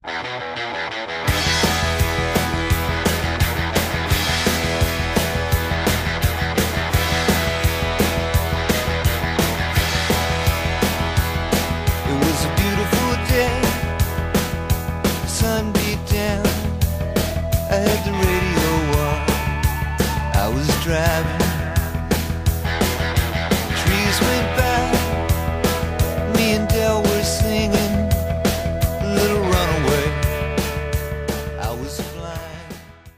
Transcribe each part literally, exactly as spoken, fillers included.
Driving, trees went by, me and Del were singing Little Runaway. I was flying.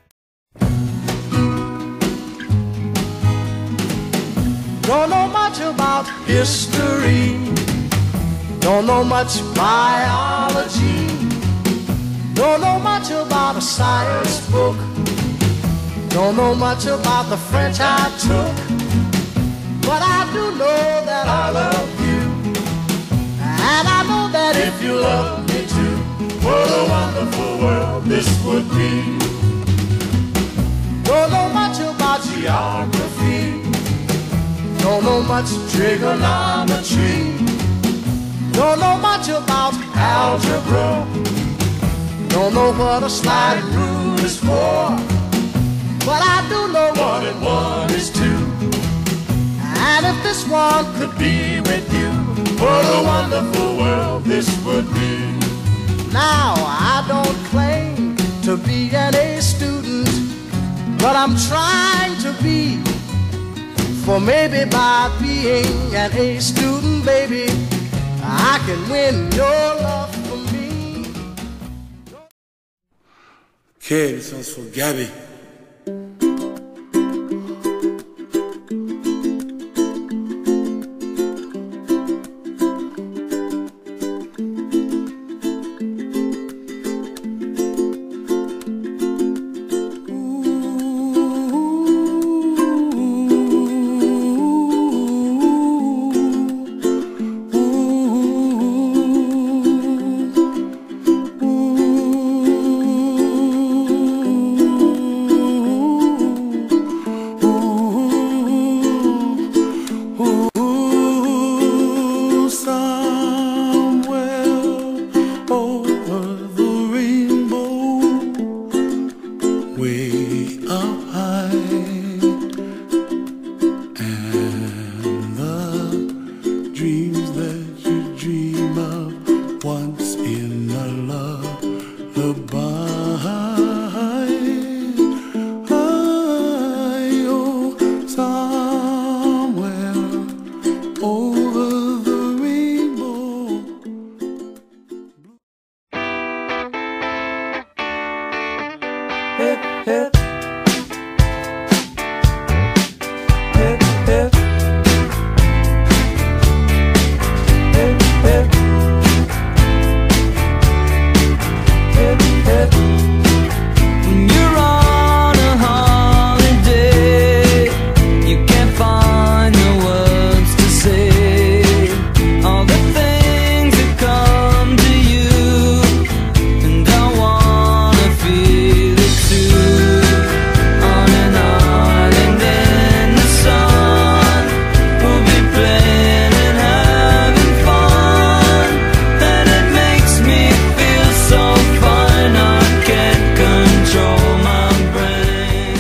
Don't know much about history, don't know much biology, don't know much about a science book, don't know much about the French I took, but I do know that I love you, and I know that if you love me too, what a wonderful world this would be. Don't know much about geography, don't know much trigonometry, don't know much about algebra, don't know what a sliding rule is for, but I do know one and one is two. And if this one could be with you, what a wonderful world this would be. Now, I don't claim to be an A student, but I'm trying to be. For maybe by being an A student, baby, I can win your love for me. Okay, this one's for Gabby. Hip, hip. Hip, hip. Hip, hip. Hip, hip. When you're on a holiday, you can't find the words to say all the things that come to you, and I wanna feel it too. On an island in the sun, we'll be playing and having fun, and it makes me feel so fine I can't control my brain.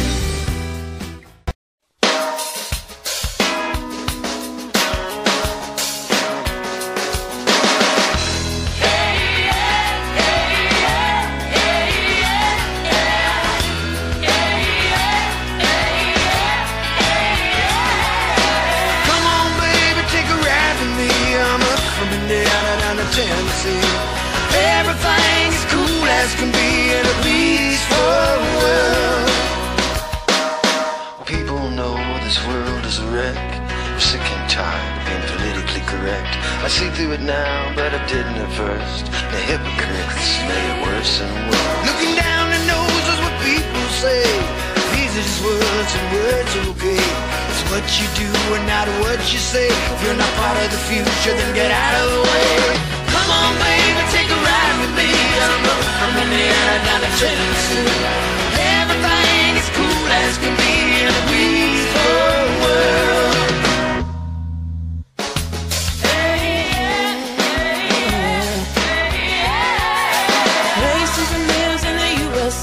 Come on, baby, take a ride with me. I'm up from Indiana down to Tennessee. Everything is cool as can be, and at least for a while. People know this world is a wreck. We're sick and tired of being politically correct. I see through it now, but I didn't at first. The hypocrites made it worse and worse. Looking down the nose is what people say. These are just words, and words are okay. It's what you do and not what you say. If you're not part of the future, then get out of the way. Come on, baby, take a ride with me. I'm up from Indiana down to Tennessee. Everything is cool as can be, and we for a world. Hey,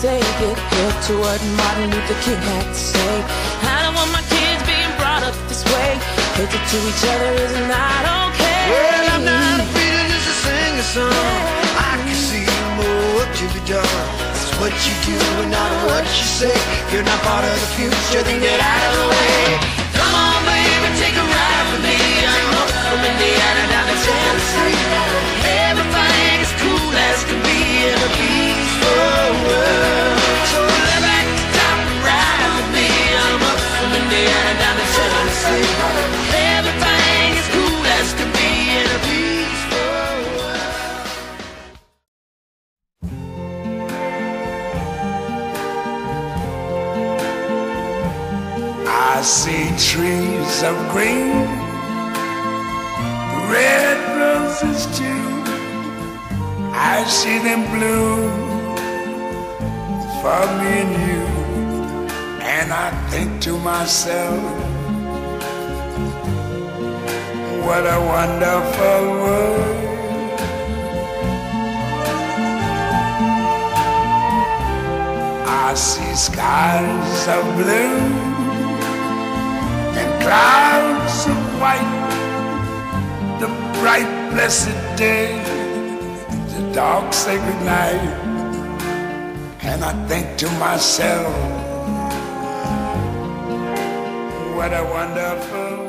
take it. Hip to what Martin Luther King had to say. I don't want my kids being brought up this way. Hatred to each other is not okay. Well, I'm not a beater just to sing a song. I can see more work to be done. It's what you do and not what you say. You're not part of the future, then get out of the way. Come on, baby, take a ride with me. I'm up from Indiana down to Tennessee. Everything is cool as can be in a peaceful world. So let back the top and ride with me. I'm up from Indiana down to Tennessee. Everything is cool as can be in a peaceful world. I see trees of green, red roses too. I see them bloom for me and you. And I think to myself, what a wonderful world. I see skies of blue and clouds of white, the bright blessed day, the dark sacred night. And I think to myself, what a wonderful